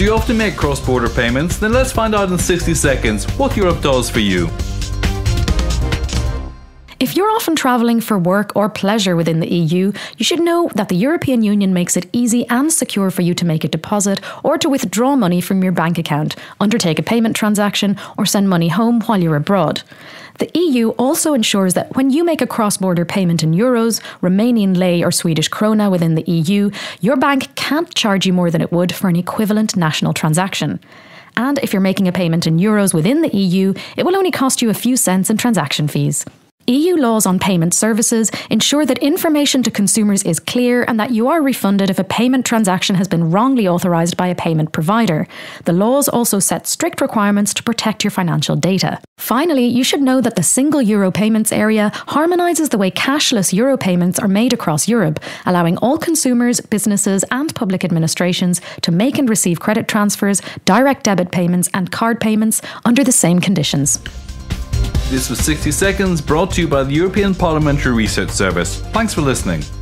Do you often make cross-border payments? Then let's find out in 60 seconds what Europe does for you. If you're often travelling for work or pleasure within the EU, you should know that the European Union makes it easy and secure for you to make a deposit or to withdraw money from your bank account, undertake a payment transaction, or send money home while you're abroad. The EU also ensures that when you make a cross-border payment in euros, Romanian lei or Swedish krona within the EU, your bank can't charge you more than it would for an equivalent national transaction. And if you're making a payment in euros within the EU, it will only cost you a few cents in transaction fees. EU laws on payment services ensure that information to consumers is clear and that you are refunded if a payment transaction has been wrongly authorised by a payment provider. The laws also set strict requirements to protect your financial data. Finally, you should know that the single euro payments area harmonises the way cashless euro payments are made across Europe, allowing all consumers, businesses and public administrations to make and receive credit transfers, direct debit payments and card payments under the same conditions. This was 60 Seconds, brought to you by the European Parliamentary Research Service. Thanks for listening.